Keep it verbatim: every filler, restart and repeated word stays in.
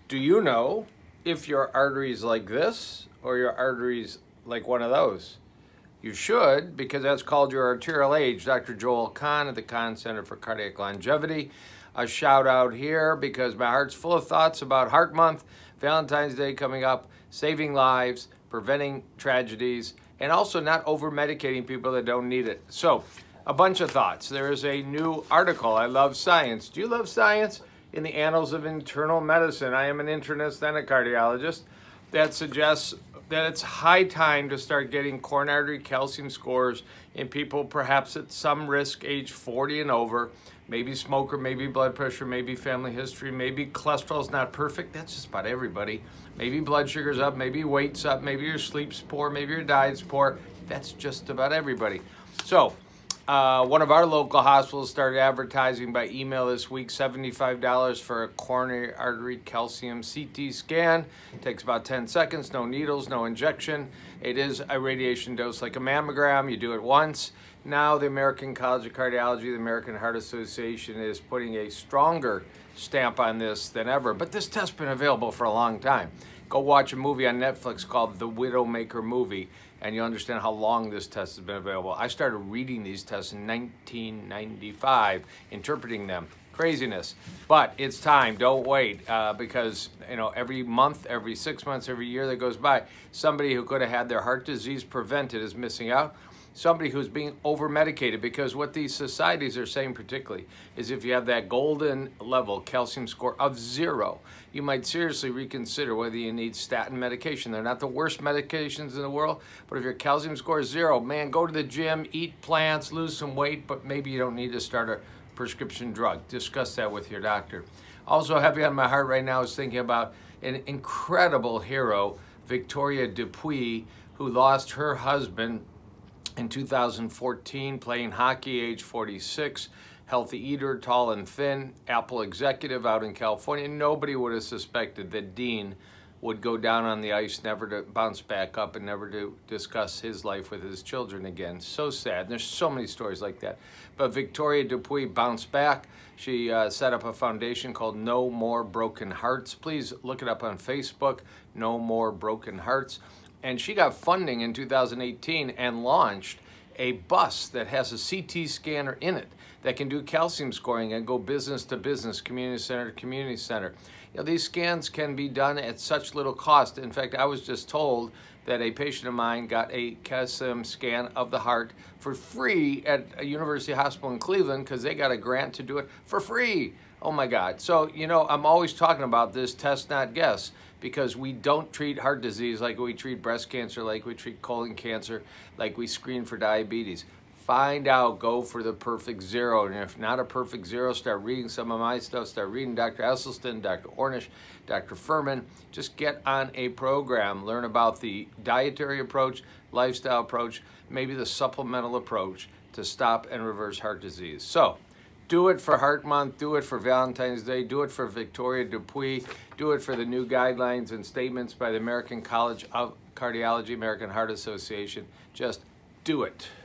Do you know if your artery's like this or your artery's like one of those? You should, because that's called your arterial age. Doctor Joel Kahn at the Kahn Center for Cardiac Longevity. A shout out here because my heart's full of thoughts about Heart Month, Valentine's Day coming up, saving lives, preventing tragedies, and also not over-medicating people that don't need it. So, a bunch of thoughts. There is a new article. I love science. Do you love science? In the Annals of Internal Medicine. I am an internist and a cardiologist. That suggests that it's high time to start getting coronary artery calcium scores in people perhaps at some risk, age forty and over, maybe smoker, maybe blood pressure, maybe family history, maybe cholesterol's not perfect. That's just about everybody. Maybe blood sugar's up, maybe weight's up, maybe your sleep's poor, maybe your diet's poor. That's just about everybody. So, Uh, one of our local hospitals started advertising by email this week, seventy-five dollars for a coronary artery calcium C T scan. It takes about ten seconds, no needles, no injection. It is a radiation dose like a mammogram. You do it once. Now the American College of Cardiology, the American Heart Association is putting a stronger stamp on this than ever. But this test's been available for a long time. Go watch a movie on Netflix called The Widowmaker Movie, and you'll understand how long this test has been available. I started reading these tests in nineteen ninety-five, interpreting them. Craziness. But it's time. Don't wait, uh, because you know every month, every six months, every year that goes by, somebody who could have had their heart disease prevented is missing out. Somebody who's being over-medicated, because what these societies are saying particularly is if you have that golden level calcium score of zero, you might seriously reconsider whether you need statin medication. They're not the worst medications in the world, but if your calcium score is zero, man, go to the gym, eat plants, lose some weight, but maybe you don't need to start a prescription drug. Discuss that with your doctor. Also heavy on my heart right now is thinking about an incredible hero, Victoria Dupuy, who lost her husband in two thousand fourteen, playing hockey, age forty-six, healthy eater, tall and thin, Apple executive out in California. Nobody would have suspected that Dean would go down on the ice, never to bounce back up and never to discuss his life with his children again. So sad. And there's so many stories like that. But Victoria Dupuy bounced back. She uh, set up a foundation called No More Broken Hearts. Please look it up on Facebook, No More Broken Hearts. And she got funding in two thousand eighteen and launched a bus that has a C T scanner in it that can do calcium scoring and go business to business, community center to community center. You know, these scans can be done at such little cost. In fact, I was just told that a patient of mine got a calcium scan of the heart for free at a university hospital in Cleveland because they got a grant to do it for free. Oh my God. So, you know, I'm always talking about this test, not guess, because we don't treat heart disease like we treat breast cancer, like we treat colon cancer, like we screen for diabetes. Find out, go for the perfect zero. And if not a perfect zero, start reading some of my stuff. Start reading Doctor Esselstyn, Doctor Ornish, Doctor Furman. Just get on a program. Learn about the dietary approach, lifestyle approach, maybe the supplemental approach to stop and reverse heart disease. So, do it for Heart Month, do it for Valentine's Day, do it for Victoria Dupuy, do it for the new guidelines and statements by the American College of Cardiology, American Heart Association. Just do it.